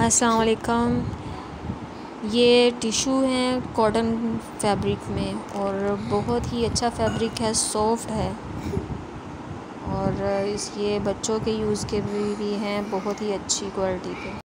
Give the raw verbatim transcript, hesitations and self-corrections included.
अस्सलाम वालेकुम। ये टिशू हैं कॉटन फैब्रिक में और बहुत ही अच्छा फैब्रिक है, सॉफ्ट है और इस ये बच्चों के यूज़ के भी, भी हैं, बहुत ही अच्छी क्वालिटी के।